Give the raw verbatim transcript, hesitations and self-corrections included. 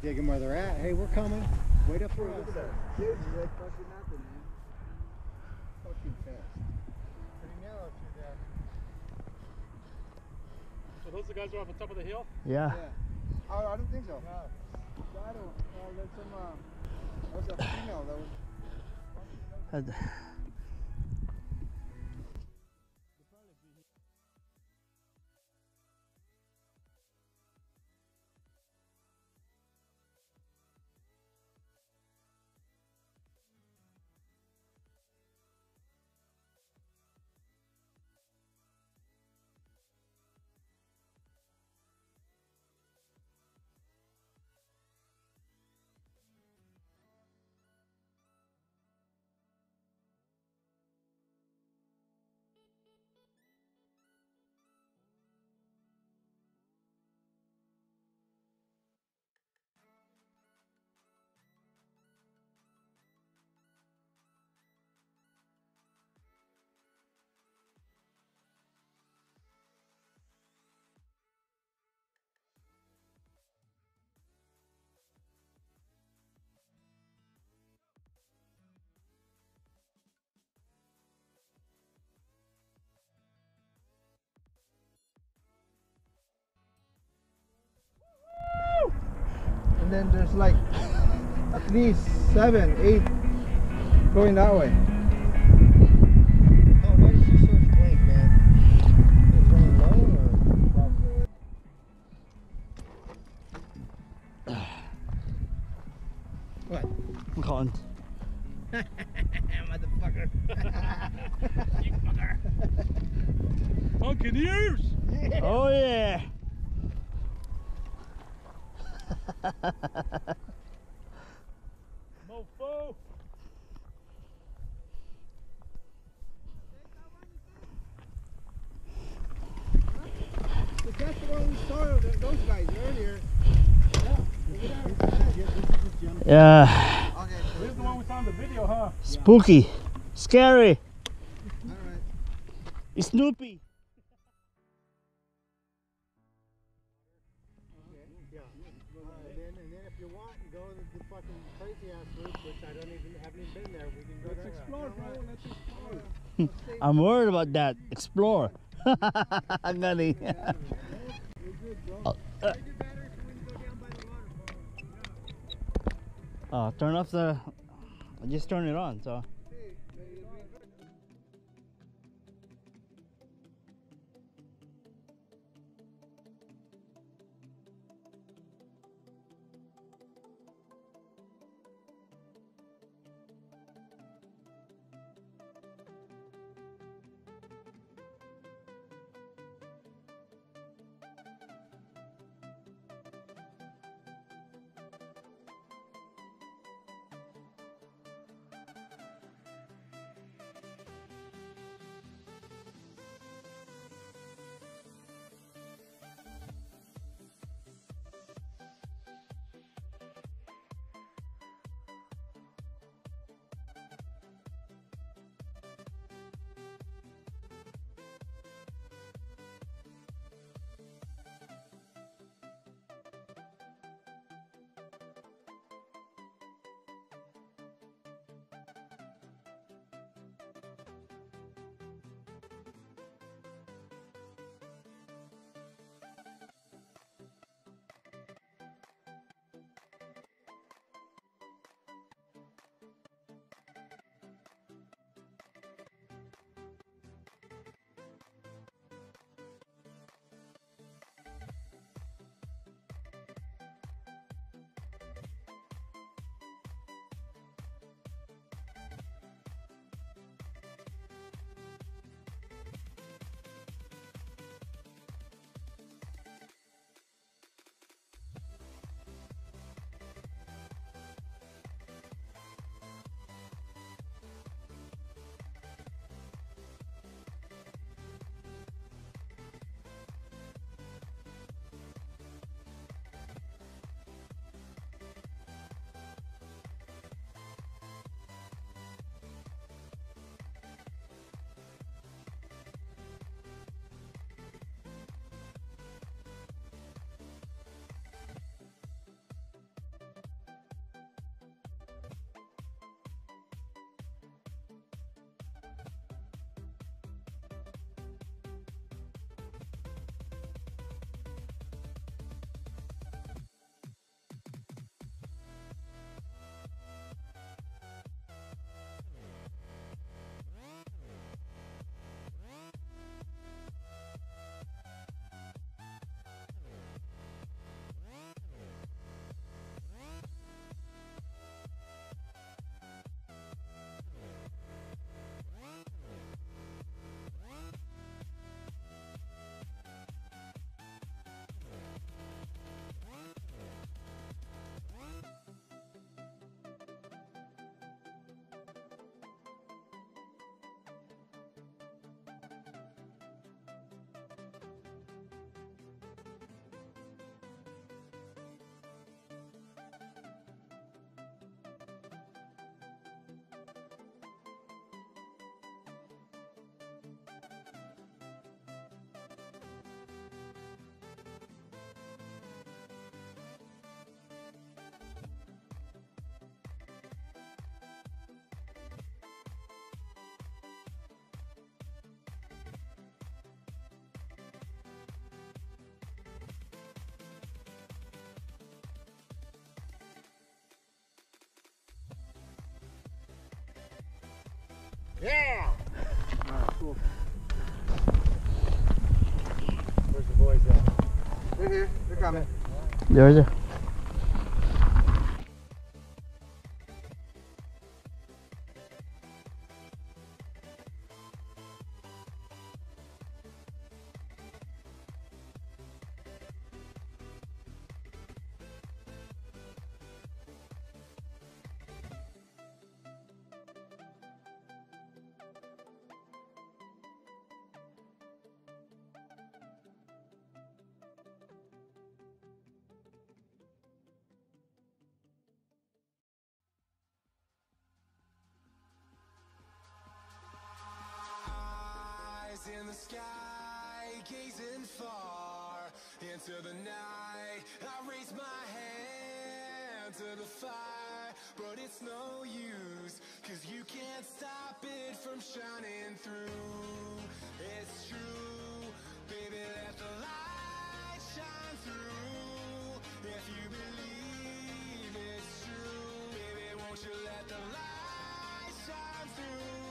digging where they're at. Hey, we're coming. Wait up for us. Dude, you're like fucking nothing, man. Fucking fast. Pretty narrow through there. So those are the guys who are off the top of the hill? Yeah. Yeah. Oh, I don't think so. No. I don't. Uh, there's some. Uh, that was a female that was. Had- And then there's like at least seven, eight going that way. Oh, why is she so blank, man? Is it running low or? What? I'm calling. Motherfucker. You fucker. Buccaneers! Yeah. Oh yeah. Mofo! But that's the one we saw th- those guys earlier. Yeah. Okay, so This is the one we saw in the video, huh? Spooky. Scary. alright. Snoopy. Yeah. Uh, and, then, and then if you want, go to the fucking crazy ass route, which I don't even haven't even been there. We can go Let's there. explore, bro. Let's explore. I'm worried about that. Explore. I'm gonna. We're good, bro. Oh, uh, oh, turn off the. I just turn it on, so. Yeah! Alright, cool. Where's the boys at? They're here. They're coming. There, there. In the sky, gazing far into the night, I raise my hand to the fire, but it's no use, cause you can't stop it from shining through. It's true, baby, let the light shine through. If you believe it's true, baby, won't you let the light shine through?